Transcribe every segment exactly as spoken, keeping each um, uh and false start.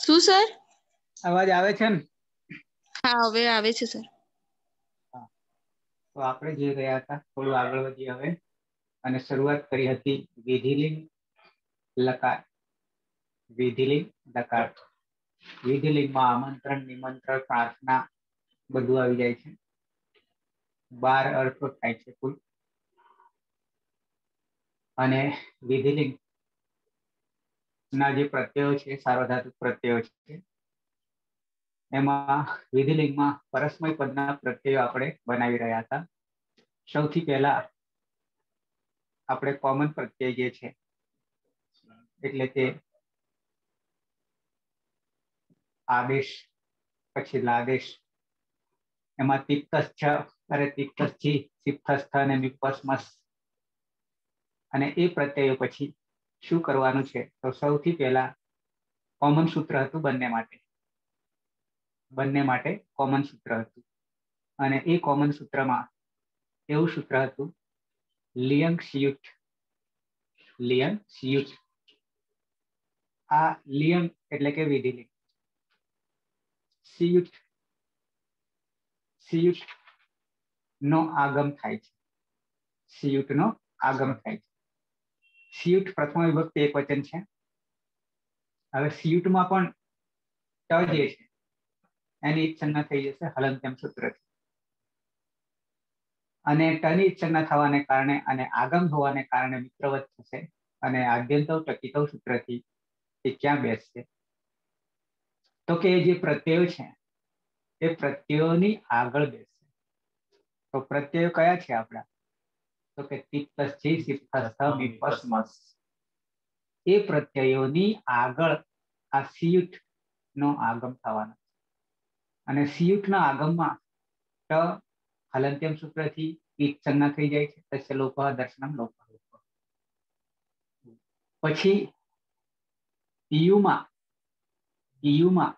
શું સર? અવાજ આવે છે ને? હા, હવે આવે છે સર. હા, તો આપણે જે રહ્યા હતા થોડું આગળ વધીએ હવે અને શરૂઆત કરી હતી વિધિલિંગ લકાર. વિધિલિંગ લકાર. વિધિલિંગમાં આમંત્રણ, નિમંત્રણ, પ્રાર્થના બધું આવી જાય છે. બાર અર્થો થાય છે કુલ. અને વિધિલિંગ ના જે પ્રત્યયો છે સાર્વધાતુક પ્રત્યયો છે. એમાં વિધિલિંગમાં પરસ્મય પદના પ્રત્યયો આપણે બનાવી રહ્યા હતા. સૌથી પહેલા આપણે કોમન પ્રત્યય જે છે એટલે કે આદેશ પછી લાદેશ, એમાં તિક્તસ્થ અરે તિક્તસ્થથી સિક્તસ્થ અને વિપસ્મસ અને એ પ્રત્યયો પછી શું કરવાનું છે તો સૌથી પહેલા કોમન સૂત્ર હતું બંને માટે બંને માટે કોમન સૂત્ર હતું અને એ કોમન સૂત્રમાં એવું સૂત્ર હતું લિયંગ સિયુક્ત લિયંગ સિયુક્ત. આ લિયંગ એટલે કે વિધિલિંગ. સિયુક્ત સિયુક્ત નો આગમ થાય છે. સિયુક્ત નો આગમ થાય છે. સિયુક્ત પ્રથમા વિભક્તિ એક વચન છે. હવે સિયુક્તમાં પણ ટ જે છે એની સંજ્ઞા થઈ જશે હલંત્યમ સૂત્રથી. અને ટની સંજ્ઞા થવાને કારણે અને આગમ હોવાને કારણે મિત્રવત થશે અને આદ્યંતવ ટકિતવ સૂત્રથી એ ક્યાં બેસશે તો કે જે પ્રત્યયો છે એ પ્રત્યયોની આગળ બેસશે. તો પ્રત્યયો કયા છે આપણા તો કે તિક્તસ્થી સિક્તસ્થ વિપસ્મસ. એ પ્રત્યયોની આગળ આ સિયુક્ત નો આગમ થવાનો અને સિયુક્ત ના આગમમાં ટ હલંત્યમ સૂત્રથી ઈટ સંજ્ઞા થઈ જાય છે. તસ્ય લોપઃ દર્શનમ લોપઃ. પછી ઈયુમાં ઈયુમાં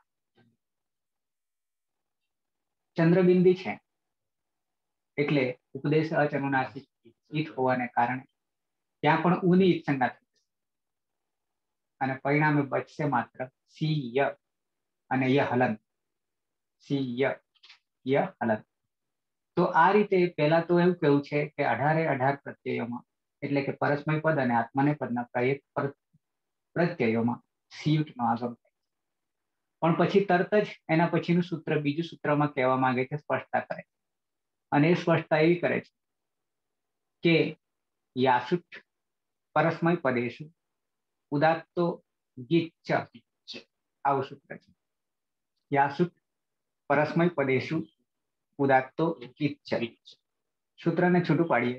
ચંદ્રબિંદી છે એટલે ઉપદેશ અચનુનાસિક ઈટ હોવાને કારણે ત્યાં પણ ઉની ઈટ સંજ્ઞા થઈ અને પરિણામે બચશે માત્ર સી ય અને ય હલંત. સી ય ય હલંત. તો આ રીતે પહેલા તો એવું કેવું છે કે અઢારે અઢાર પ્રત્યયોમાં એટલે કે પરસ્મય પદ અને આત્માને પદના પ્રત્યયોમાં સિયુક્ત નો આગમ થાય. પણ પછી તરત જ એના પછીનું સૂત્ર બીજું સૂત્રમાં કહેવા માંગે છે સ્પષ્ટતા કરે અને એ સ્પષ્ટતા એવી કરે છે કે યાસુટ પરસ્મય પદેશુ ઉદાત્તો ગીચ્ચ આવું સૂત્ર છે. યાસુટ પરસ્મય પદેશુ ઉદાત્તો ગીચ્ચ. સૂત્રને છૂટું પાડીએ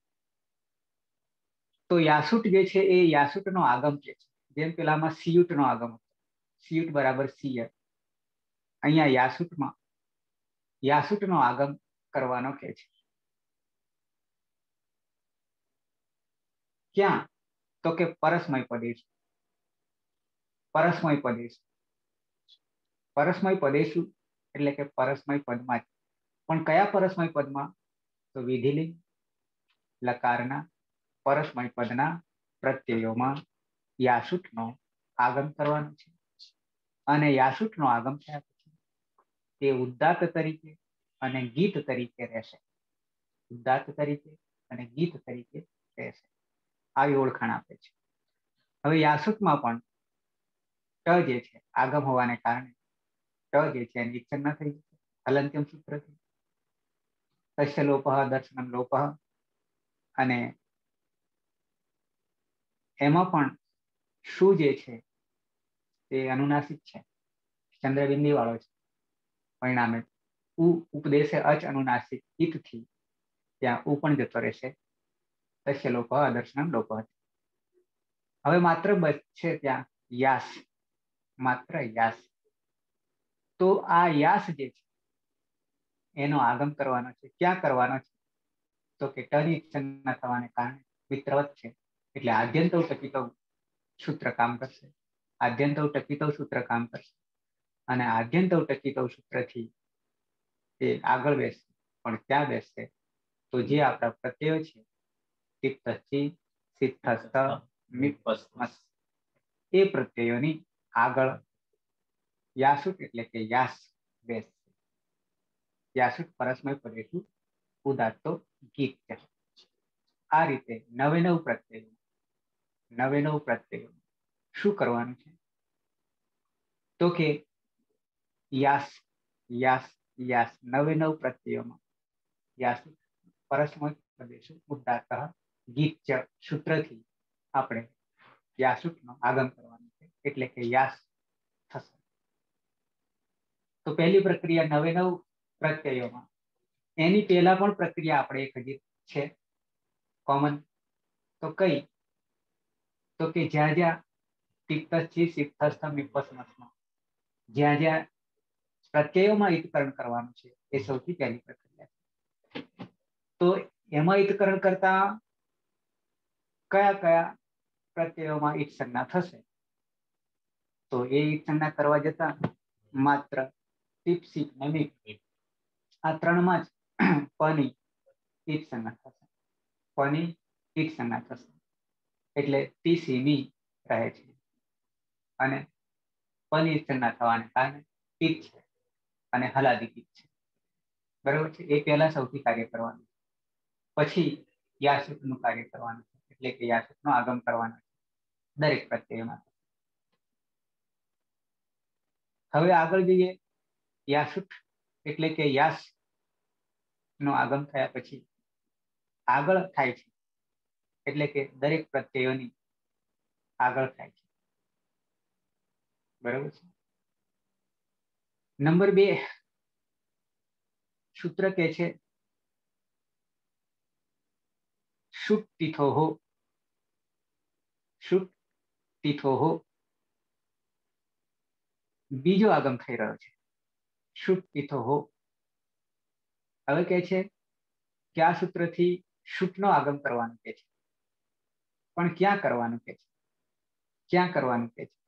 તો યાસુટ જે છે એ યાસુટ નો આગમ છે. જેમ પેલામાં સિયુટ નો આગમ હતો સિયુટ બરાબર સિય. અહીંયા યાસુટમાં યાસુટ નો આગમ કરવાનો કે છે. ક્યાં તો કે પરસ્મય પદેશ પરસ્મય પદેશ પરસ્મય પદેશુ એટલે કે પરસ્મય પદમાં જ પણ કયા પરસ્મય પદમાં તો વિધિલિંગ લકારના પરસ્મય પદના પ્રત્યયોમાં યાસુટ નો આગમ કરવાનું છે. અને યાસુટ નો આગમ થયા પછી તે ઉદ્દાત તરીકે અને ગીત તરીકે રહેશે. ઉદાત્ત તરીકે અને ગીત તરીકે રહેશે. આવી ઓળખાણ આપે છે. હવે યાસુટમાં પણ ટ જે છે આગમ હોવાને કારણે ટ જે છે એની સંજ્ઞા થઈ જશે હલંત્યમ સૂત્રથી. તસ્ય લોપઃ દર્શનમ લોપઃ અને એમાં પણ શું જે છે તે અનુનાસિક છે ચંદ્રબિંદી વાળો છે. પરિણામે ઉ ઉપદેશે અચ અનુનાસિક ઈતથી ત્યાં ઉ પણ જતો રહેશે. તસ્ય લોપઃ દર્શનમ લોપઃ. હવે માત્ર બચશે ત્યાં યાસ માત્ર યાસ. તો આ યાસ જે છે એનો આગમ કરવાનો છે. ક્યાં કરવાનો છે તો કે ટની સંજ્ઞા થવાને કારણે મિત્રવત છે એટલે આદ્યંતવ ટકિતવ સૂત્ર કામ કરશે. આદ્યંતવ ટકિતવ સૂત્ર કામ કરશે અને આદ્યંતવ ટકિતવ સૂત્રથી તે આગળ બેસશે. પણ ક્યાં બેસશે તો જે આપણા પ્રત્યયો છે તિક્તસ્થી સિક્તસ્થ વિપસ્મસ એ પ્રત્યયોની આગળ યાસુટ એટલે કે યાસ બેસશે. યાસુટ પરસ્મય પદેશુ ઉદાત્તો ગીત છે. આ રીતે નવે નવ પ્રત્યયો નવે નવ પ્રત્યયો શું કરવાનું છે તો કે યાસ યાસ યાસ નવે નવ પ્રત્યયોમાં યાસુટ પરસ્મય પદેશુ ઉદાત્ત ગીત સૂત્રથી આપણે યાસુટનો આગમ કરવાનો છે એટલે કે યાસ થશે. તો પહેલી પ્રક્રિયા નવે નવ પ્રત્યયોમાં એની પહેલા પણ પ્રક્રિયા આપણે એક હજી છે કોમન. તો કઈ તો કે જ્યાં જ્યાં તિક્તથી સિદ્ધસ્થમ વિપસ્મસમાં જ્યાં જ્યાં પ્રત્યયોમાં ઈતકરણ કરવાનું છે એ સૌથી પહેલી પ્રક્રિયા છે. તો એમાં ઈતકરણ કરતા કયા કયા પ્રત્યયોમાં ઈટ સંજ્ઞા થશે તો એ ઈટ સંજ્ઞા કરવા જતા માત્ર ટીપ સીપ અને આ ત્રણમાં જ પની ઈટ સંજ્ઞા થશે. પની ઈટ સંજ્ઞા થશે એટલે ટી સી બી રહે છે અને પની ઈટ સંજ્ઞા થવાને કારણે ઈટ છે અને હલાદી ઈટ છે. બરાબર છે. એ પહેલા સૌથી કાર્ય કરવાનું પછી યાસુટનું કાર્ય કરવાનું છે એટલે કે યાસુટનો આગમ કરવાનો છે દરેક પ્રત્યયમાં. હવે આગળ જઈએ. યાસુટ એટલે કે યાસ નો આગમ થયા પછી આગળ થાય છે એટલે કે દરેક પ્રત્યયોની આગળ થાય છે. બરાબર છે. નંબર બે સૂત્ર કે છે શુટ તીથો હો શુટ તીથો હો બીજો આગમ થઈ રહ્યો છે. શુટ તીથો હો હવે કે છે કે આ સૂત્રથી શુટનો આગમ કરવાનું કે છે પણ ક્યાં કરવાનું કે છે ક્યાં કરવાનું કે છે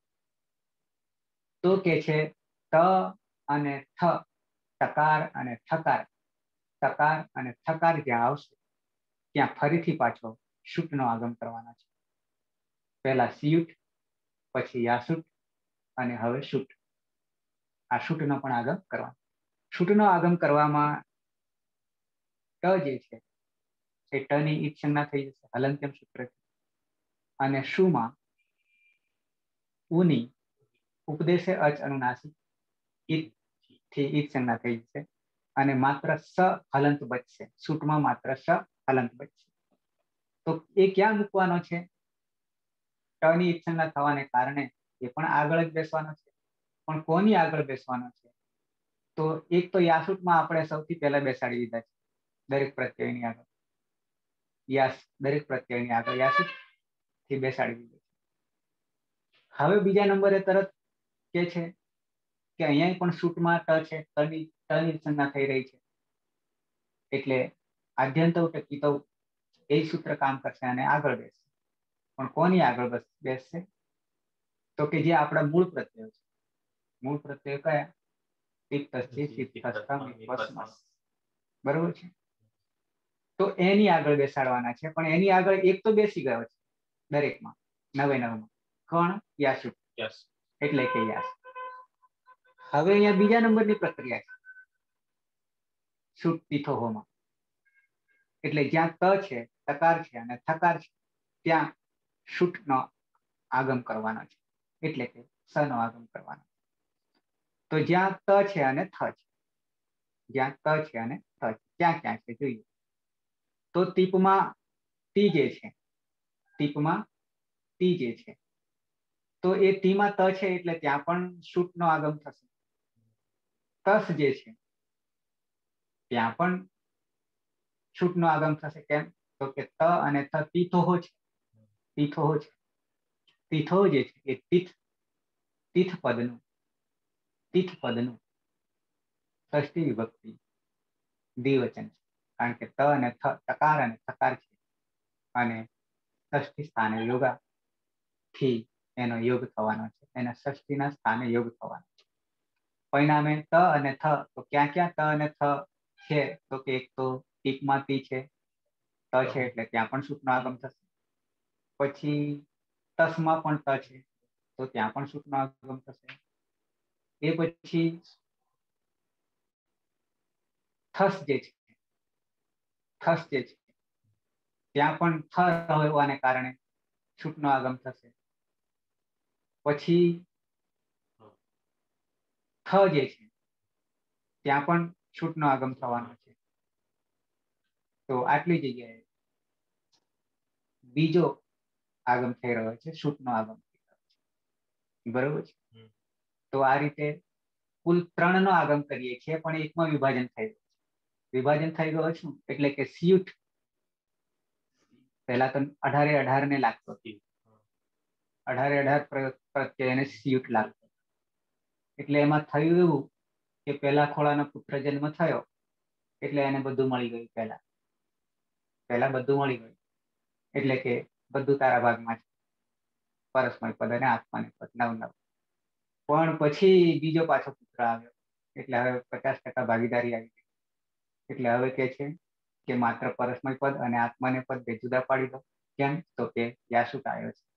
તો કે છે ત અને થ ટકાર અને ઠકાર ટકાર અને ઠકાર જ્યાં આવશે ત્યાં ફરીથી પાછો શુટનો આગમ કરવાનો છે. પહેલા સિયુટ પછી યાસુટ અને હવે શુટ. આ શુટનો પણ આગમ કરવાનો. શુટનો આગમ કરવામાં ટ જે છે એ ટની ઈટ સંજ્ઞા થઈ જશે હલંત્યમ સૂત્રથી અને શુમાં ઉની ઉપદેશે અચ અનુનાસિક ઈટ થી ઈટ સંજ્ઞા થઈ જશે અને માત્ર સ હલંત બચશે. શુટમાં માત્ર સ હલંત બચશે. તો એ ક્યાં મૂકવાનો છે ટની ઈટ સંજ્ઞા થવાને કારણે એ પણ આગળ જ બેસવાનો છે પણ કોની આગળ બેસવાનો છે તો એક તો યાસુટમાં આપણે સૌથી પહેલા બેસાડી દીધા છે દરેક પ્રત્યયની આગળ. યાસ દરેક પ્રત્યયની આગળ યાસુટ થી બેસાડી દીધું છે. હવે બીજા નંબરે તરત કે છે કે અહીંયા પણ શુટમાં ટ છે ટની ટની સંજ્ઞા થઈ રહી છે એટલે આદ્યંતવ ટકીતવ એ સૂત્ર કામ કરશે અને આગળ બેસશે. પણ કોની આગળ બેસશે તો કે જે આપણા મૂળ પ્રત્યયો છે. મૂળ પ્રત્યયો કયા તિક્તસ્થી સિદ્ધસ્તમ વિપસ્મસ. બરોબર છે. તો એની આગળ બેસાડવાના છે પણ એની આગળ એક તો બેસી ગયો છે દરેકમાં નવે નવમાં કોણ યાસુટ એટલે કે યાસ. હવે અહીંયા બીજા નંબરની પ્રક્રિયા છે શુટ તીથો હોમાં એટલે જ્યાં ત છે ટકાર છે અને થકાર છે ત્યાં શુટનો આગમ કરવાનો છે એટલે કે સ નો આગમ કરવાનો. તો જ્યાં ત છે અને થ છે જ્યાં ત છે અને થ છે ક્યાં ક્યાં છે જોઈએ. તો ટીપમાં ટી જે છે ટીપમાં ટી જે છે તો એ ટીમાં ત છે એટલે ત્યાં પણ શુટનો આગમ થશે. તસ જે છે ત્યાં પણ શુટનો આગમ થશે. કેમ તો કે ત અને થ તીથોહો છે તીથોહો છે તીથો જે છે એ તીથ તીથ પદનું તીથ પદનું ષષ્ઠી વિભક્તિ દ્વિવચન છે કારણ કે ત અને થ ટકાર અને થકાર છે અને ષષ્ઠી સ્થાને યોગા થી એનો યોગ થવાનો છે. એના ષષ્ઠીના સ્થાને યોગ થવાનો છે. પરિણામે ત અને થ તો ક્યાં ક્યાં ત અને થ છે તો કે એક તો ટીપમાં ટી છે ત છે એટલે ત્યાં પણ શુટનો આગમ થશે. પછી તસમાં પણ ત છે તો ત્યાં પણ શુટનો આગમ થશે. એ પછી થસ જે છે થસ જે છે ત્યાં પણ થ હોવાને કારણે છૂટનો આગમ થશે. પછી થ જે છે ત્યાં પણ છૂટનો આગમ થવાનો છે. તો આટલી જગ્યાએ બીજો આગમ થઈ રહ્યો છે, છૂટનો આગમ થઈ રહ્યો છે. બરોબર છે. તો આ રીતે કુલ ત્રણ નો આગમ કરીએ છીએ, પણ એકમાં વિભાજન થઈ ગયું છે. વિભાજન થઈ ગયો છું એટલે કે સ્યુટ પહેલા તો અઢારે અઢાર ને લાગતો અઢારે અઢાર પ્રત્યે એને સ્યુટ લાગતો. એટલે એમાં થયું એવું કે પહેલા ખોળાનો પુત્ર જન્મ થયો એટલે એને બધું મળી ગયું. પહેલા પહેલા બધું મળી ગયું એટલે કે બધું તારા ભાગમાં છે, પરસ્મય પદ અને આત્માને પદ નવ નવ. પણ પછી બીજો પાછો પુત્ર આવ્યો એટલે હવે પચાસ ટકા ભાગીદારી આવી ગઈ. એટલે હવે કે છે કે માત્ર પરસ્મય પદ અને આત્માને પદ બે જુદા પાડી દો. કેમ? તો કે યાસુટ આવ્યો છે.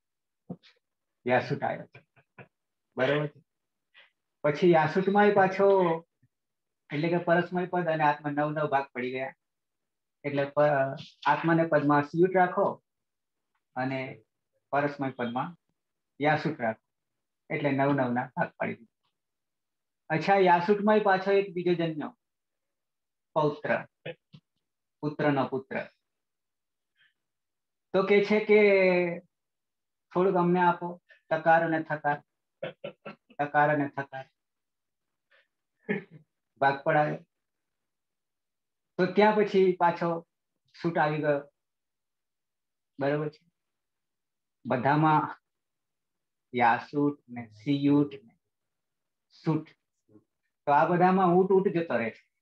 યાસુટ આવ્યો છે. બરોબર છે. પછી યાસુટમાં પાછો એટલે કે પરસ્મય પદ અને આત્મા નવ નવ ભાગ પડી ગયા. એટલે આત્માને પદમાં સ્યુટ રાખો અને પરસ્મય પદમાં યાસુટ રાખો એટલે નવ નવ ના ભાગ પાડી દીધો. અચ્છા, યાસુટમાં પાછો એક બીજો જન્મ્યો, પૌત્ર, પુત્ર નો પુત્ર. તો કે છે કે થોડુંક અમને આપો, તકાર અને થકાર, તકાર અને થકાર ભાગ પડાવે. તો ત્યાં પછી પાછો છૂટ આવી ગયો. બરોબર છે. બધામાં યાસુટ ને સિયુટ ને સૂટ, તો આ બધામાં ઊંટ ઊંટ જતો રહે છે.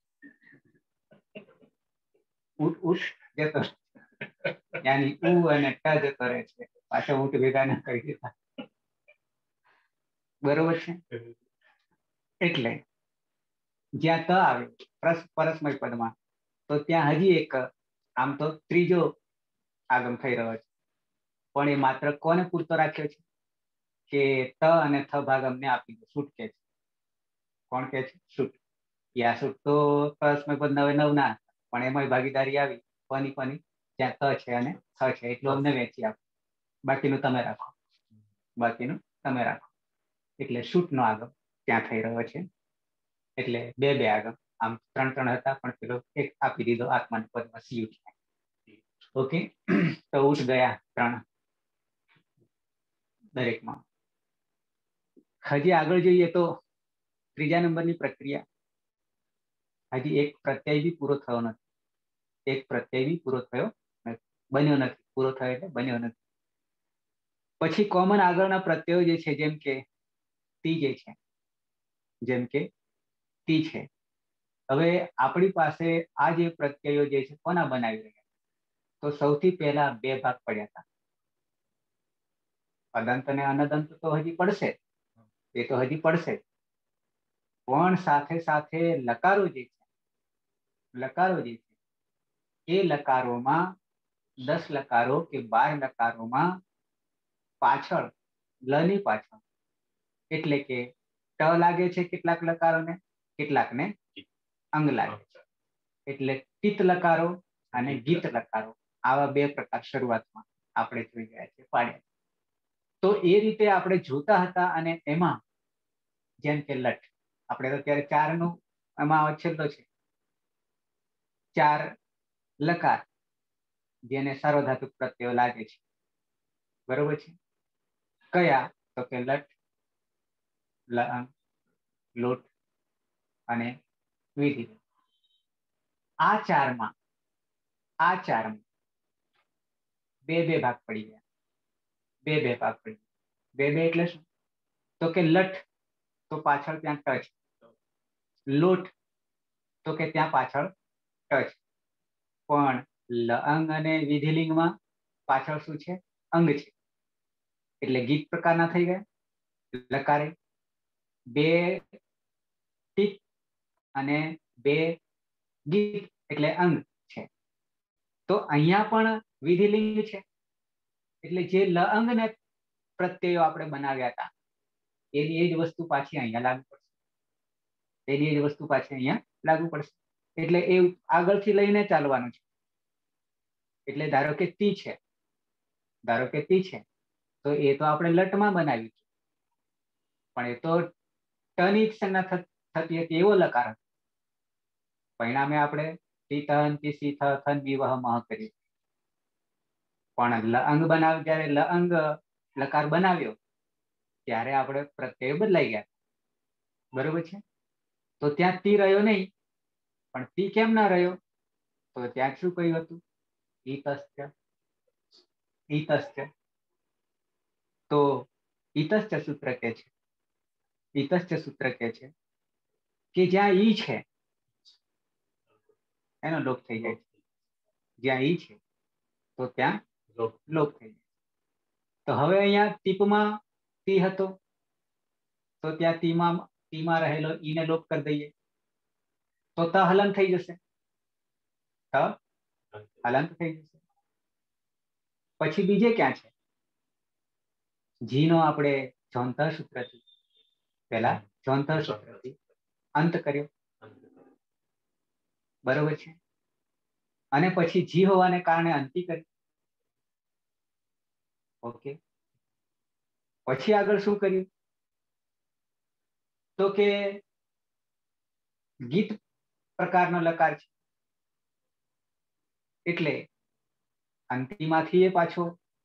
ઊંટ ઊંટ જતો યાની ઉ અને ટ જતો રહે છે. પાછા ઊંટ ભેગા ના કરી દીધા. બરોબર છે. એટલે જ્યાં ત આવે પરસ્મય પદમાં, તો ત્યાં હજી એક આમ તો ત્રીજો આગમ થઈ રહ્યો છે. પણ એ માત્ર કોને પૂરતો રાખ્યો છે કે ત અને થ ભાગ અમને આપી દો. છૂટ કે છે. કોણ કે છે? છૂટ. યાસુટ તો પરસ્મય પદ નવે નવ ના, પણ એમાં ભાગીદારી આવી કોની કોની? જ્યાં ત છે અને થ છે એટલું અમને વેચી આપો, બાકીનું તમે રાખો, બાકીનું તમે રાખો. એટલે છૂટ નો આગમ ત્યાં થઈ રહ્યો છે. એટલે બે બે આગમ, આમ ત્રણ ત્રણ હતા પણ પેલો એક આપી દીધો આત્માને પદમાં સ્યુટ. ઓકે, તો ઊંટ ગયા ત્રણ દરેકમાં. હજી આગળ જોઈએ તો ત્રીજા નંબરની પ્રક્રિયા, હજી એક પ્રત્યય બી પૂરો થયો નથી. એક પ્રત્યય બી પૂરો થયો નથી, બન્યો નથી. પૂરો થયો એટલે બન્યો નથી. પછી કોમન આગળના પ્રત્યયો જે છે, જેમ કે તી જે છે, જેમ કે તી છે. હવે આપણી પાસે આ જે પ્રત્યયો જે છે કોના બનાવી રહ્યા? તો સૌથી પહેલા બે ભાગ પડ્યા હતા. અદંત અને અનદંત તો હજી પડશે, એ તો હજી પડશે. પણ સાથે સાથે લકારો જે છે, લકારો જે છે એ લકારોમાં દસ લકારો કે બાર લકારોમાં પાછળ લની પાછળ એટલે કે ટ લાગે છે કેટલાક લકારોને, કેટલાકને અંગ લાગે છે. એટલે તિત લકારો અને ગીત લકારો, આવા બે પ્રકાર શરૂઆતમાં આપણે જોઈ ગયા છે પાડ્યા. તો એ રીતે આપણે જોતા હતા. અને એમાં જેમ કે લટ, આપણે તો અત્યારે ચાર નું એમાં છેલ્લો છે, ચાર લકાર જેને સાર્વધાતુક પ્રત્યયો લાગે છે. બરોબર છે. કયા? તો કે લટ, લઅંગ, લોટ અને વિધિ. આ ચારમાં આ ચારમાં બે બે ભાગ પડી ગયા. બે બે ભાગ પડી ગયા. બે બે એટલે શું? તો કે લઠ તો પાછળ ત્યાં ટ છે, લોટ તો કે ત્યાં પાછળ ટ છે. પણ લઅંગ અને વિધિલિંગમાં પાછળ શું છે? અંગ છે. એટલે ગીત પ્રકારના થઈ ગયા. લકારે બે ટીક અને બે ગીત એટલે અંગ છે. તો અહીંયા પણ વિધિલિંગ છે. એટલે જે લઅંગ ને પ્રત્યયો આપણે બનાવ્યા હતા એની એ જ વસ્તુ પાછી અહીંયા લાગુ પડશે, એની એ જ વસ્તુ પાછી અહીંયા લાગુ પડશે. એટલે એ આગળથી લઈને ચાલવાનું છે. એટલે ધારો કે તી છે, ધારો કે તી છે, તો એ તો આપણે લટમાં બનાવ્યું છે, પણ એ તો ટની સંજ્ઞા થતી હતી એવો લકાર હતો. પરિણામે આપણે તી તહન તી સી થ થન વિવહ મહ કર્યું. પણ લઅંગ બનાવ જ્યારે લઅંગ લકાર બનાવ્યો ત્યારે આપણે પ્રત્યય બદલાઈ ગયા, બરોબર છે. તો ત્યાં તી રહ્યો નહીં, પણ તી કેમ ના રહ્યો? તો ત્યાં શું કહ્યું હતું? ઈતસ્ય, ઈતસ્ય. તો ઈતસ્ય સૂત્ર કે છે, ઈતસ્ય સૂત્ર કે છે કે જ્યાં ઈ છે એનો લોપ થઈ જાય છે, જ્યાં ઈ છે તો ત્યાં લોપ થઈ જાય. તો હવે અહીંયા ટીપમાં તી હતો, તો ત્યાં તીમાં તીમાં રહેલો ઈને લોપ કરી દઈએ તો ત હલન થઈ જશે, ત હલન થઈ જશે. પછી બીજે ક્યાં છે? જીનો આપણે જોંતર સૂત્રથી પેલા જોંતર સૂત્રથી અંત કર્યો, બરોબર છે. અને પછી જી હોવાને કારણે અંતિ કરી. ઓકે, પછી આગળ શું કર્યું? તો કે ગીત પ્રકારનો લકાર છે, એટલે અંતિમાંથી એ પાછો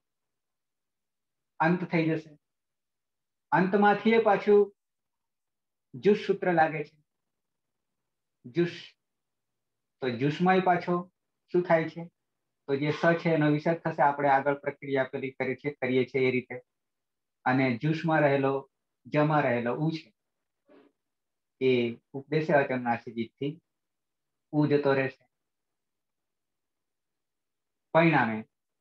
અંત થઈ જશે. અંતમાંથી એ પાછું જુસ સૂત્ર લાગે છે, જુસ. તો જુસમાં પાછો શું થાય છે? તો જે સ છે એનો વિસર્ગ થશે. આપણે આગળ પ્રક્રિયા પેલી કરી છે કરીએ છીએ એ રીતે. અને જુસમાં રહેલો જમાં રહેલો ઉ છે એ ઉપદેશે અચમનાસિથી ઉ જતો રહેશે. પરિણામે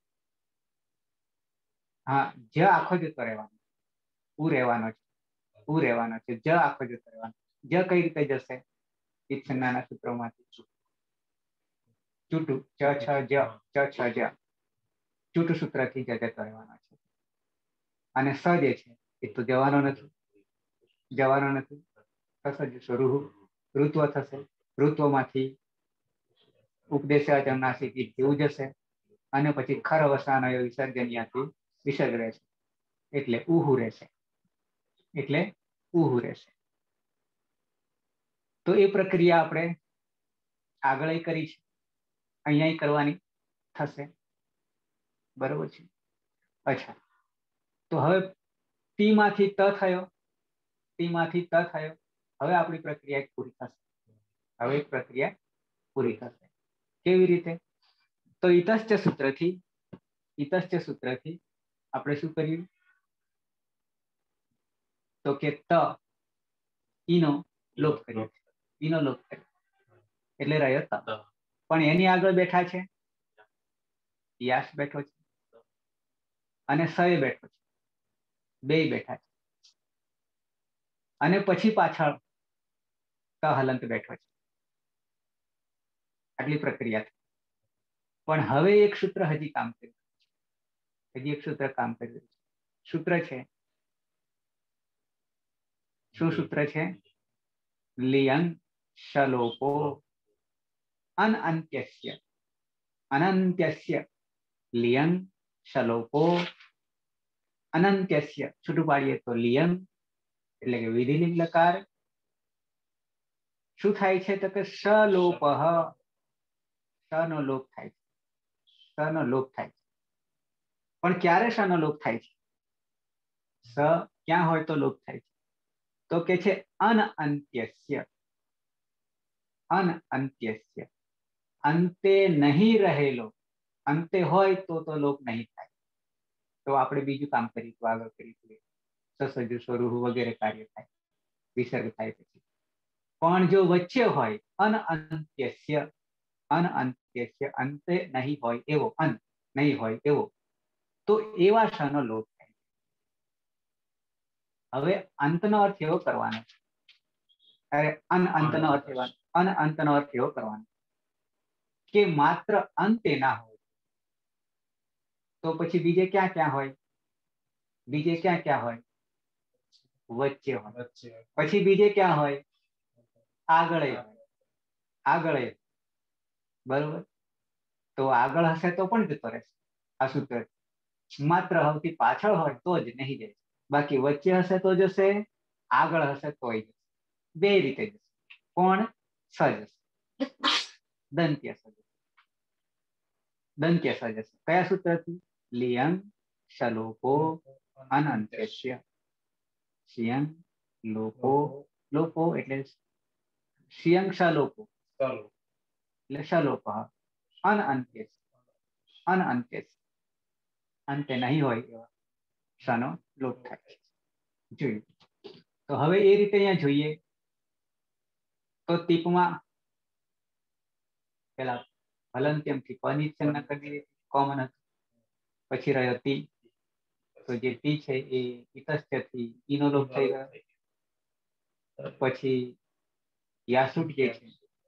હા જ આખો જતો રહેવાનો, ઉ રહેવાનો છે, ઉ રહેવાનો છે, જ આખો જતો રહેવાનો. જ કઈ રીતે જશે? ઈચ્છનાના સૂત્રોમાંથી ચૂટું ચ છ જ ચ છ જ ચૂટું સૂત્રથી જ જતો રહેવાનો છે. અને સ જે છે એ તો જવાનો નથી, જવાનો નથી. થશે રૂહ ઋત્વ થશે, ઋત્વમાંથી ઉપદેશ અચમનાસિક જેવું જશે. અને પછી ખર અવસાન વિસર્જનયાથી વિસર્ગ રહેશે, એટલે ઉહુ રહેશે, એટલે ઉહુ રહેશે. તો એ પ્રક્રિયા આપણે આગળ કરી છે, અહીંયા કરવાની થશે, બરોબર છે. અચ્છા, તો હવે ટી માંથી ત થયો, ટી માંથી ત થયો. હવે આપણી પ્રક્રિયા પૂરી થશે, હવે પ્રક્રિયા પૂરી થશે. કેવી રીતે? તો ઈતશ્ચ સૂત્રથી ઈતશ્ચ સૂત્રથી આપણે શું કર્યું? તો કે ત ઈનો લોપ કર્યો, ઈનો લોપ કર્યો એટલે રહ્યો ત. પણ એની આગળ બેઠા છે યાસ બેઠો છે અને સ એ બેઠો છે, બે બેઠા છે. અને પછી પાછળ ત હલંત બેઠો છે. આટલી પ્રક્રિયા. પણ હવે એક સૂત્ર હજી કામ કર્યું છે, હજી એક સૂત્ર કામ કર્યું છે. સૂત્ર છે, શું સૂત્ર છે? લિયંગ શલોપો અનઅંત્યસ્ય, અનંત્યસ્ય લિયંગ શલોપો અનંત્યસ્ય. છૂટું પાડીએ તો લિયંગ એટલે કે વિધિલિંગ લકાર શું થાય છે? તો કે સલોપ, સ નો લોપ થાય છે, સ નો લોપ થાય છે. પણ ક્યારે સ નો લોપ થાય છે? સ ક્યાં હોય તો લોપ થાય છે? તો કે છે અનઅંત્યસ્ય, અનઅંત્યસ્ય અંતે નહીં રહેલો. અંતે હોય તો તો લોપ નહીં થાય. તો આપણે બીજું કામ કરીશું, આગળ કરીશું. સસજુ સ્વરૂહ વગેરે કાર્ય થાય, વિસર્ગ થાય પછી. પણ જો વચ્ચે હોય અનઅંત્યસ્ય, અનઅંત્યસ્ય અંતે નહીં હોય એવો, અંત નહીં હોય એવો, તો એવા ક્ષનો લોપ થાય. હવે અંતનો અર્થ એવો કરવાનો છે, અરે અન અંતનો અર્થ એવો, અન અંતનો અર્થ એવો કરવાનો કે માત્ર અંતે ના હોય તો પછી બીજે ક્યાં ક્યાં હોય? બીજે ક્યાં ક્યાં હોય? વચ્ચે હોય, પછી બીજે ક્યાં હોય? આગળ હોય, આગળ. બરોબર, તો આગળ હશે તો પણ જતો રહેશે આ સૂત્ર. માત્ર સૌથી પાછળ હોય તો જ નહીં જાય, બાકી વચ્ચે હશે તો જશે, આગળ હશે તોય જશે, બે રીતે જશે. કોણ? સ જશે, દંત્ય સ જશે, દંત્ય સ જશે. કયા સૂત્રથી? લિયંગ શલોકો અનંત્યસ્ય. શિયંગ લોકો, લોકો એટલે શિયંગ શલોકો એટલે શલોક, અનંત્ય અનંત્ય અંતે નહીં હોય એવા શનો લોપ થાય છે. જોયું. તો હવે એ રીતે અહીંયા જોઈએ તો ટીપમાં પેલા હલંત્યમથી પનિચ્છન્ન કરી કોમન હતું, પછી રહ્યો તી, તો જે તી છે એ ઇતસ્યથી ઈનો લોપ થઈ ગયો. પછી યાસુટ જે છે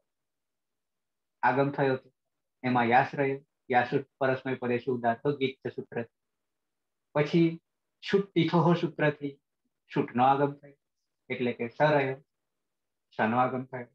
આગમ થયો હતો એમાં યાસ રહ્યો, યાસુટ પરસ્મય પદેશુ ઉદાત્તો ગીત સૂત્ર. પછી શુટ તીથોહ સૂત્રથી શુટનો આગમ થયો એટલે કે સ રહ્યો, શનો આગમ થયો.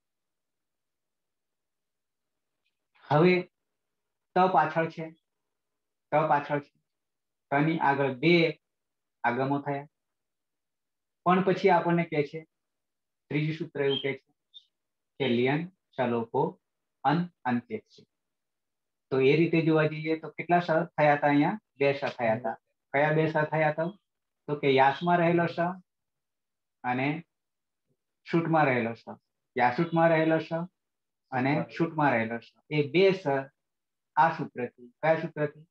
હવે ત પાછળ છે, ત પાછળ છે, તની આગળ બે આગમો થયા, પણ પછી આપણને કહે છે ત્રીજું સૂત્ર એવું કહે છે કે લિયન શલોકો અન અંત્ય છે. તો એ રીતે જોવા જઈએ તો કેટલા સ થયા હતા? અહીંયા બે સ થયા હતા. કયા બે સ થયા હતા? તો કે યાસમાં રહેલો સ અને શુટમાં રહેલો સ. યાસુટમાં રહેલો સ અને શુટમાં રહેલો સ, એ બે સ આ સૂત્રથી, કયા સૂત્રથી?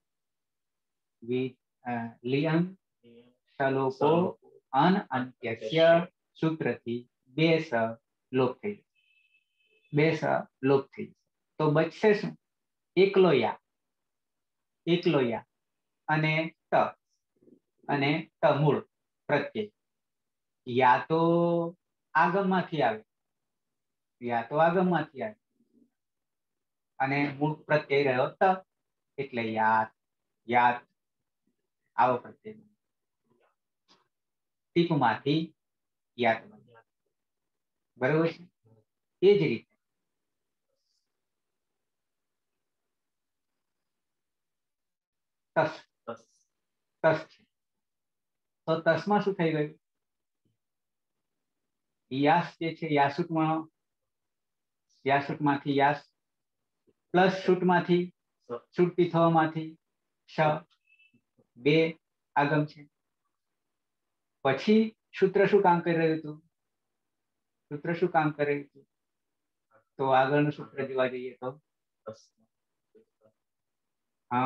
લિયંગ શલોકો અન અંત્યસ્ય સૂત્રથી બે સ લોપ થઈ જશે, બે સ લોપ થઈ જશે. તો બચશે શું? એકલો યા, એકલો યા અને ત, અને ત મૂળ પ્રત્યય. યા તો આગમમાંથી આવે, યા તો આગમમાંથી આવે અને મૂળ પ્રત્યય રહ્યો ત, એટલે યાત, યાત આવો પ્રત્યય. ટીપમાંથી યાત બને. બરોબર છે. એ જ રીતે તસ, તસ છે, તો તસમાં શું થઈ ગયું? યાસ જે છે યાસુટમાં, યાસુટમાંથી યાસ પ્લસ શુટમાંથી શુટથી થવામાંથી શ, બે આગમ છે. પછી સૂત્ર શું કામ કરી રહ્યું હતું? સૂત્ર શું કામ કરી રહ્યું હતું? તો આગળનું સૂત્ર જોવા જઈએ તો હા,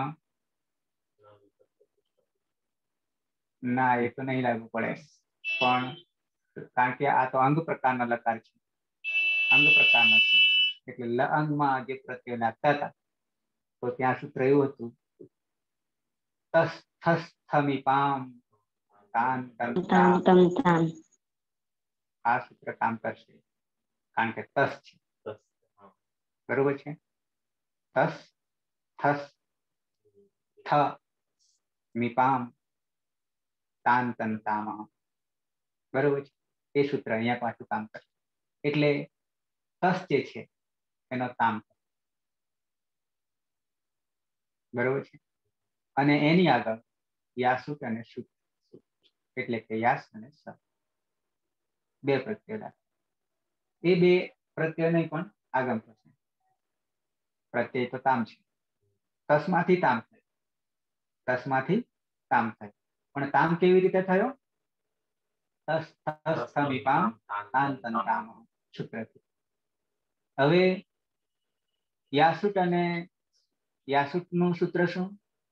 ના એ તો નહીં લાગુ પડે, પણ કારણ કે આ તો અંગ પ્રકારનો લકાર છે, અંગ પ્રકારનો છે એટલે લ અંગમાં જે પ્રત્યય લાગતા હતા તો ત્યાં સૂત્ર એવું હતું તસ થસ થમી પામ તાન તમ તામ. આ સૂત્ર કામ કરશે કારણ કે તસ છે. બરોબર છે. તસ થસ થ મીપામ તાન તન તામ. બરોબર છે. એ સૂત્ર અહીંયા પાછું કામ કરશે એટલે તસ જે છે એનો તામ. બરોબર છે. અને એની આગળ યાસુટ અને શુટ એટલે કે યાસ અને સ બે પ્રત્યય. એ બે પ્રત્યય નહીં પણ આગમ થશે. પ્રત્યય તો તામ છે, તસમાંથી તામ થાય, તસમાંથી તામ થાય. પણ તામ કેવી રીતે થયો? તસ તસ થમીપામ તાન તન તામ સૂત્રથી. હવે યાસુટ અને યાસુટ નું સૂત્ર શું?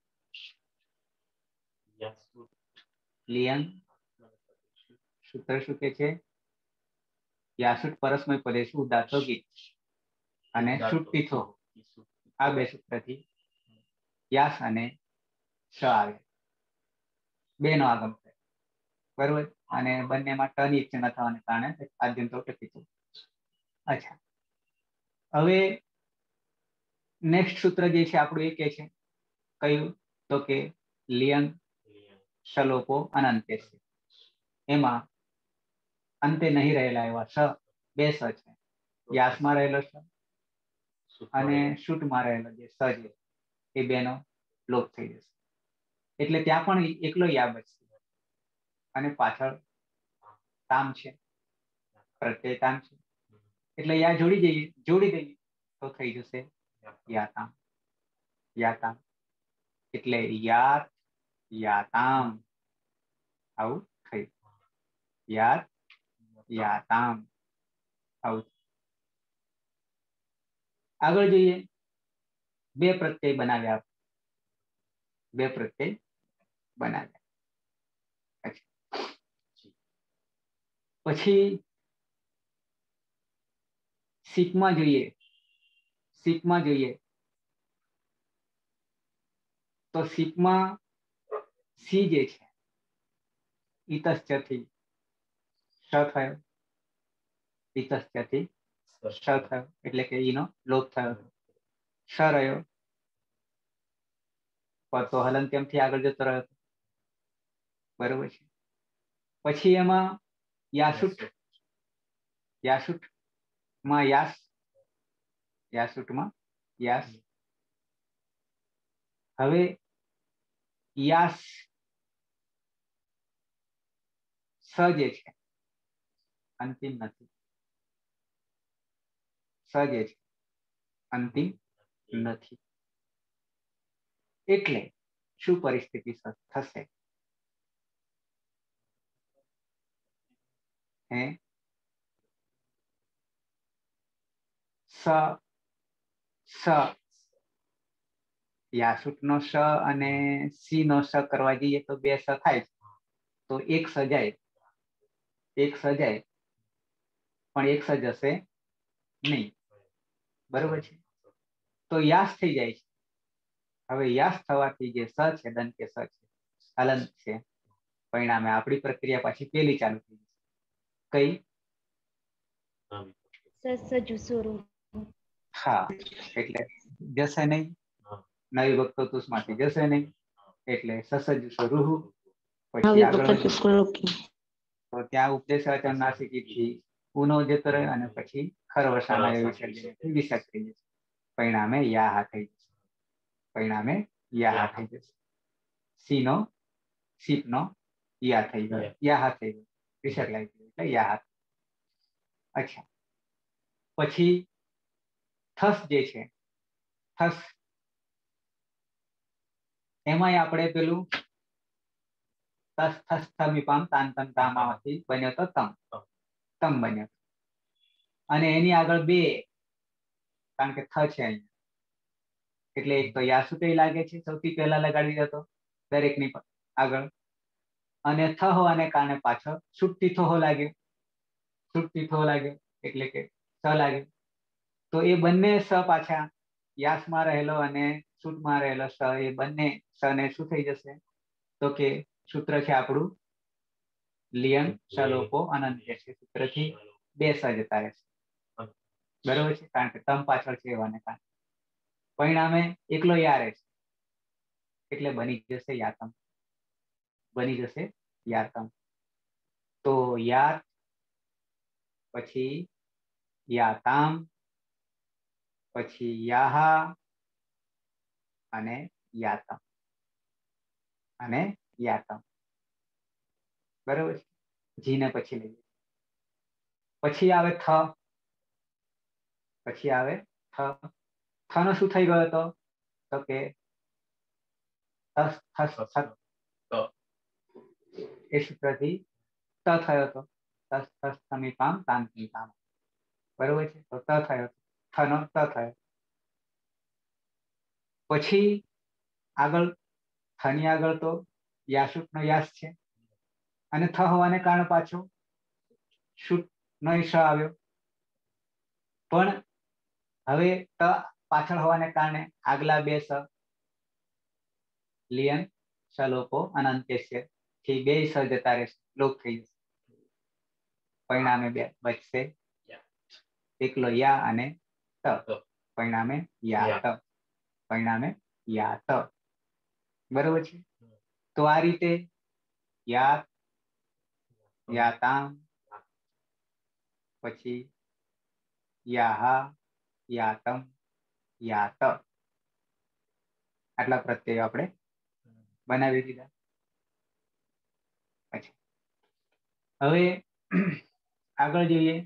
લિયંગ. સૂત્ર શું કે છે? યાસુટ પરસ્મય પદેશુ ઉદાત્તો ગીત અને શુટ તીથો. આ બે સૂત્રથી યાસ અને સ આવે, બે નો આગમ થાય. બરોબર. અને બંનેમાં ટ ની ઇચ્છા ન થવાને કારણે આદ્યંતો ટકી છે. અચ્છા, હવે નેક્સ્ટ સૂત્ર જે છે આપણું એ કે છે કયું? તો કે લિયંગ શલોકો અનંત્ય છે. એમાં અંતે નહીં રહેલા એવા સ બે સ છે. યાસમાં રહેલો સ અને શુટમાં રહેલો જે સ છે એ બેનો લોપ થઈ જશે. એટલે ત્યાં પણ એકલો યા બચશે અને પાછળ તામ છે, પ્રત્યય તામ છે, એટલે યા જોડી દઈએ જોડી દઈએ તો થઈ જશે યાતામ. યાતામ એટલે યાત યાતામ આવું થઈ. યાત યાતામ આવું. આગળ જોઈએ. બે પ્રત્યય બનાવ્યા બે પ્રત્યય બનાવ્યા પછી સીકમાં જોઈએ. સીકમાં જોઈએ તો સીકમાં સી જે છે ઈતશ્ચથી શ થયો. ઈતશ્ચથી શ થયો એટલે કે ઈનો લોપ થયો. શ રહ્યો તો હલંત્યમથી આગળ જતો રહ્યો. બરોબર છે. પછી એમાં યાસુટ યાસુટ માં યાસ યાસુટમાં યાસ. હવે યાસ સ જે છે અંતિમ નથી. સ જે છે અંતિમ નથી. એટલે શું પરિસ્થિતિ થશે? હે સ સ યાસુટ નો સ અને સી નો સ કરવા જઈએ તો બે સ થાય તો એક સ જાય એક સ જાય પણ એક સ જશે નહીં. બરોબર છે. તો યાસ થઈ જાય છે. હવે યાસ થવાથી જે સ છે દંત્ય સ છે હલંત છે, પરિણામે આપણી પ્રક્રિયા પાછી પેલી ચાલુ થઈ જશે. કઈ? હા એટલે જશે નહીં. નવી વક્તોતુસ માંથી જશે નહીં એટલે સસજુ સ્વરૂહ. પછી આગળ તો ત્યાં ઉપદેશ નાસિકી ઉનો જતો રહે અને પછી ખરવસાના વિસર્જન વિસર્જ થઈ જશે. પરિણામે યા થઈ જશે. પરિણામે યા થઈ જશે. સીનો સીપનો યા થઈ ગયો. યા થઈ ગયો વિસર્ગ લાગી ગયો એટલે યા. અચ્છા. પછી થસ જે છે થસ એમાંય આપણે પેલું તસ થસ થમીપામ તાન તન તામાથી બન્યો તો તમ તમ બન્યો. અને એની આગળ બે કારણ કે થ છે અહીંયા એટલે એક તો યાસુટે લાગે છે સૌથી પહેલા લગાડી દો દરેકની આગળ. અને થ હોવાને કારણે પાછળ છૂટતી થોહો લાગ્યો. છૂટતી થો લાગ્યો એટલે કે સ લાગ્યો. તો એ બંને સ પાછા યાસમાં રહેલો અને છૂટમાં રહેલો સ એ બંને સ ને શું થઈ જશે તો કે સૂત્ર છે આપણું લિયન સલોપો અનંત્ય છે. સૂત્રથી બે સ જતા રહેશે. બરોબર છે. કારણ કે તમ પાછળ છે એવાને કારણે પરિણામે એકલો યા રહેશે એટલે બની જશે યાતમ. બની જશે યાતમ. તો યાત પછી યાતામ પછી યાહા અને યાતમ અને યાતમ. બરોબર છે. જીને પછી લઈએ. પછી આવે થ. પછી આવે થ. થ નો શું થઈ ગયો હતો તો કે એ સૂત્રથી ત થયો હતો. તસ થસ થમીપામ તાન તામ. બરોબર છે. તો ત થયો થ નો ત થયો. પછી આગળ થની આગળ તો યાસુટ નો યાસ છે અને થ હોવાને કારણે પાછો શુટ નો શ આવ્યો. પણ હવે ત પાછળ હોવાને કારણે આગલા બે સ લિયન સલોપો અનંત્ય થી બે સ જતા રહેશે. લોપ થઈ જશે. પરિણામે બે બચશે એકલો યા અને ત. પરિણામે યા ત. પરિણામે યા ત. બરોબર છે. તો આ રીતે યાત યાતામ પછી યાહા, યાતમ, યાત, આટલા પ્રત્યયો આપણે બનાવી દીધા. પછી હવે આગળ જોઈએ.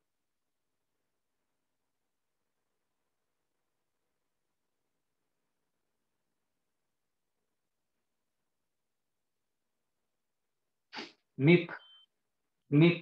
મીપ. મીપ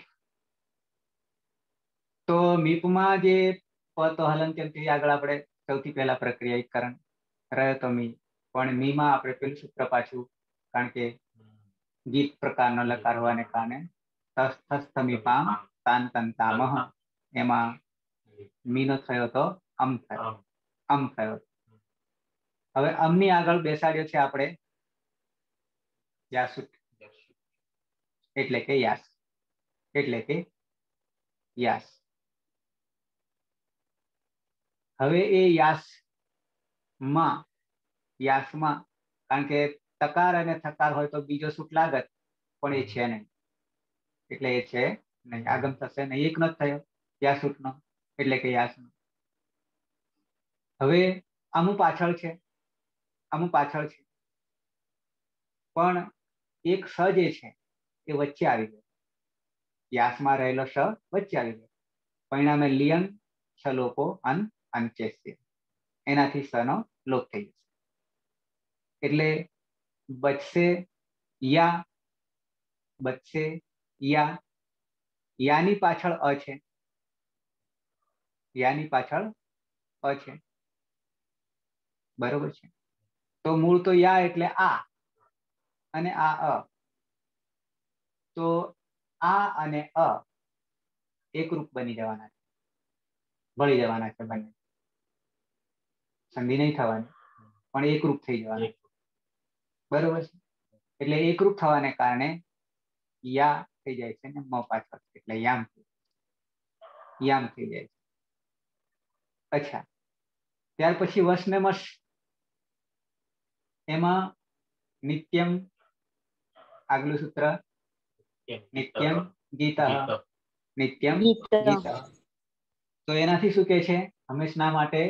તો મીપમાં જે પતો હલનચલનથી આગળ આપણે સૌથી પહેલા પ્રક્રિયાકરણ રહ્યો તો મી, પણ મીમાં આપણે પેલું સૂત્ર પાછું, કારણ કે ગીત પ્રકારનો લકાર હોવાને કારણે તસ્થમીપામ તાન તંતામહ, એમાં મીનો થયો તો અમ થયો, અમ થયો. હવે અમની આગળ બેસાડ્યો છે આપણે યાસુટ, એટલે કે યાસ, એટલે કે યાસ. હવે એ યાસ માં યાસમાં, કારણ કે તકાર અને થકાર હોય તો બીજો સૂટ લાગત, પણ એ છે નહીં, એટલે એ છે નહીં, આગમ થશે નહીં, એક નો જ થયો યાસુટનો, એટલે કે યાસનો. હવે આમું પાછળ છે, આમું પાછળ છે, પણ એક સ જે છે એ વચ્ચે આવી ગયો, યાસમાં રહેલો સ વચ્ચે આવી ગયો, પરિણામે લિયન છલોપો અન અંચેસ્ય, એનાથી સ નો લોપ થઈ જશે. એટલે બચશે યા, બચશે યા, યાની પાછળ અ છે, યાની પાછળ અ છે, બરોબર છે. તો મૂળ તો યા એટલે આ, અને આ અ, તો આ અને અ એકરૂપ બની જવાના છે, ભળી જવાના છે બંને, સંધિ નહીં થવાની, પણ એકરૂપ થઈ જવાના, બરોબર છે. એટલે એકરૂપ થવાને કારણે યા થઈ જાય છે ને મ પાછળ, એટલે યામ, યામ થઈ જાય છે. અચ્છા, ત્યાર પછી વશ ને મશ, એમાં નિત્યમ, આગલું સૂત્ર નિત્યમ ગીત, નિત્યમ ગીત. તો એનાથી શું કે છે, હંમેશના માટે,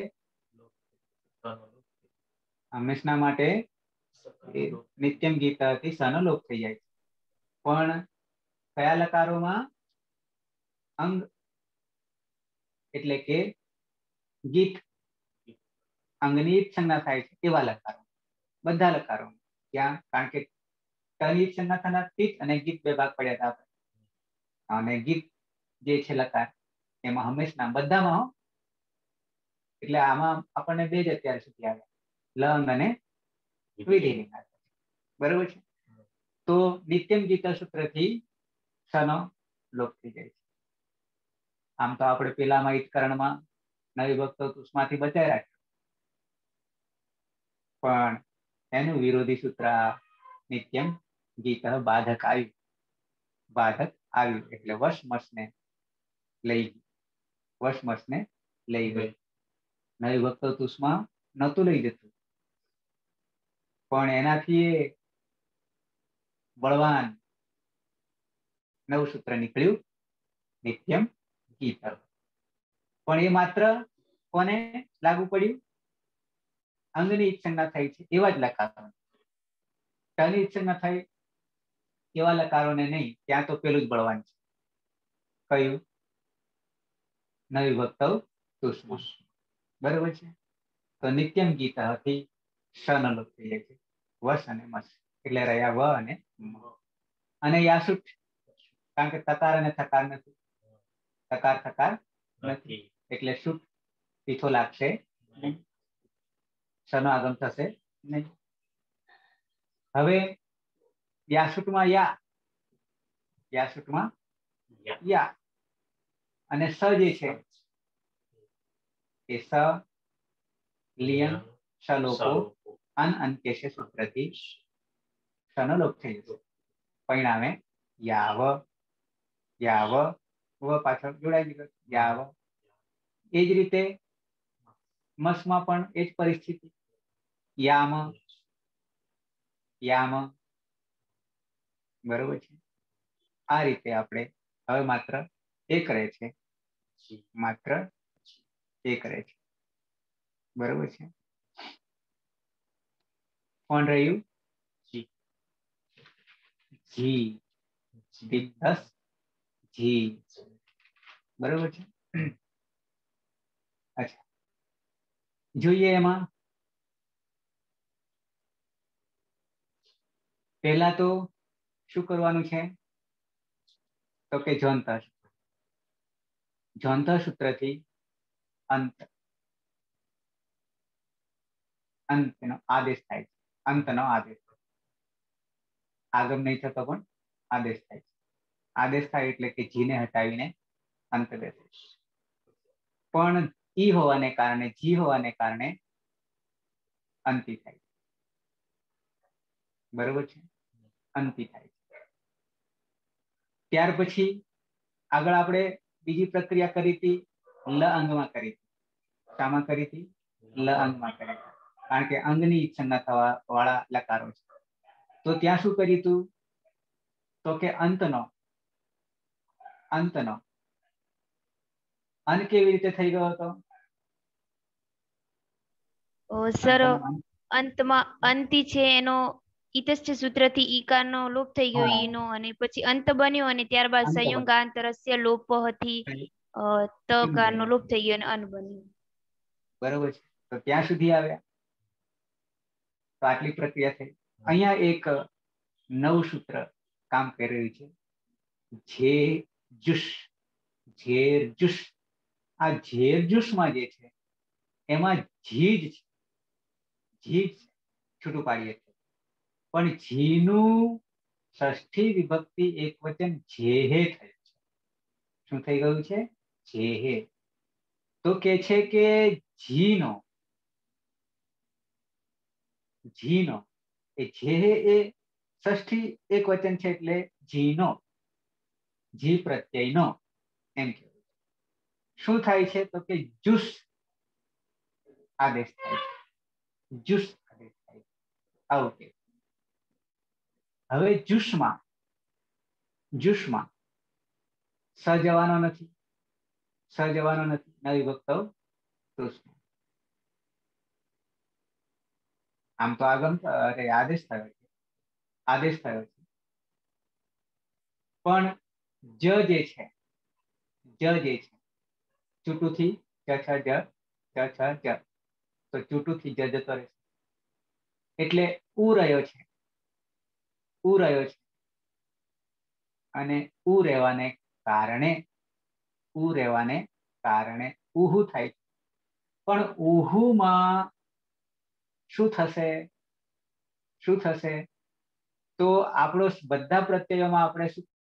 હંમેશના માટે નિત્યમ ગીતાથી સનો લોપ થઈ જાય છે. પણ કયા લકારોમાં? અંગ એટલે કે ગીત, અંગની સંજ્ઞા થાય છે એવા લકારો, બધા લકારો ત્યાં, કારણ કે ટની સંજ્ઞા થનારથી અને ગીત બે ભાગ પડ્યા હતા આપણે, અને ગીત જે છે લકાર એમાં હંમેશના બધામાં, એટલે આમાં આપણને બે જ અત્યાર સુધી આવે, લંગ અને વિધિલિંગ, બરોબર છે. તો નિત્યમ ગીત સૂત્રથી સનો લોપ થઈ જાય છે. આમ તો આપણે પેલામાં ઈતકરણમાં નવી ભક્તો તુષ્માંથી બચાવી રાખ્યો, પણ એનું વિરોધી સૂત્ર નિત્યમ ગીત બાધક આવ્યું, બાધક આવ્યું એટલે વશમશને લઈ ગયું, વશમશને લઈ ગયું. નવી ભક્તો તુષ્માં નહોતું લઈ જતું, પણ એનાથી બળવાન નવું સૂત્ર નીકળ્યું, નિત્યમ ગીત. પણ એ માત્ર કોને લાગુ પડ્યું? અંગની ઈચ્છંગા થઈ છે એવા જ લકારો, ટની ઈચ્છંગા થઈ એવા લકારોને નહીં, ત્યાં તો પેલું જ બળવાન છે. કયું? નવી ભક્તો તુષ્માં, બરોબર છે. તો નિત્યમ ગીત હતી શન લોપ થઈ જાય છે, વશ અને મસ, એટલે રહ્યા વ અને મ. અને યાસુટ, કારણ કે તકાર અને થકાર નથી, તકાર થકાર નથી, એટલે શુટ પીછો લાગશે નહીં, સનો આગમ થશે નહીં. હવે યાસુટમાં યા, યાસુટમાં યા, અને સ જે છે એ સ લિયન શલોપો અન અંત્યસ્ય સૂત્રથી સનો લોપ થઈ જશે. પરિણામે યાવ, યાવ, વ પાછળ જોડાઈ દીધો યાવ. એ જ રીતે મસમાં પણ એ જ પરિસ્થિતિ, યામ, યામ, બરોબર છે. આ રીતે આપણે હવે માત્ર એક રહે છે, માત્ર એ કરે છે. બરોબર છે. કોણ રહ્યું? જી. પ્લસ જી. બરોબર છે. અચ્છા, જોઈએ એમાં પહેલા તો શું કરવાનું છે? તો કે જોંતર જોંતર સૂત્રથી અંત અંતનો આદેશ થાય છે. અંતનો આદેશ, આગમ નહીં થતો પણ આદેશ થાય છે. આદેશ થાય એટલે કે જીને હટાવીને અંત બેસે. પણ ઈ હોવાને કારણે જી હોવાને કારણે અંતિ થાય. બરોબર છે, અંતિ થાય. ત્યાર પછી આગળ આપણે બીજી પ્રક્રિયા કરી હતી, લ અંગમાં કરી હતી. શામાં કરી હતી? લ અંગમાં કરી હતી, કારણ કે અંગની ઈચ્છના થવા વાળા લકારો છે. તો ત્યાં શું કર્યું હતું? તો કે અંતનો અંતનો અંત કેવી રીતે થઈ ગયો હતો? સર, અંતમાં અંતિ છે એનો ઈતશ્ચ સૂત્રથી ઈકારનો લોપ થઈ ગયો ઈનો, અને પછી અંત બન્યો અને ત્યારબાદ સંયોગાંતરસ્ય લોપથી તકારનો લોપ થઈ ગયો અને અન બન્યો. બરોબર છે. તો ત્યાં સુધી આવ્યા. તો આટલી પ્રક્રિયા થઈ. અહીંયા એક નવું સૂત્ર કામ કરી રહ્યું છે, ઝેર જુશ. ઝેર જુશ. આ ઝેર જુશમાં જે છે એમાં જી જ છે. જી છૂટું પાડીએ છીએ, પણ જીનું ષષ્ઠી વિભક્તિ એક વચન જેહે થયું છે. શું થઈ ગયું છે? જેહે. તો કે છે કે જીનો જીનો એ જેહે એ ષષ્ઠી એક વચન છે એટલે જીનો, જી પ્રત્યયનો એમ કહેવાય. શું થાય છે? તો કે જુસ આદેશ થાય છે. જુસ આદેશ થાય છે. આવું કે હવે જુસમાં જુસમાં સ જવાનો નથી. સ જવાનો નથી. ન વિભક્ત આમ તો આગમ અરે આદેશ થયો છે. આદેશ થયો છે. પણ જ જે છે જ જે છે ચૂટુથી ચ છ જ ચ છ જ, તો ચૂટુથી જ જતો રહેશે. એટલે ઉ રહ્યો છે. ઉ રહ્યો છે અને ઉ રહેવાને કારણે ઉ રહેવાને કારણે ઉહુ થાય છે. પણ ઉહુમાં શું થશે? શું થશે? તો આપણો બધા પ્રત્યયોમાં આપણે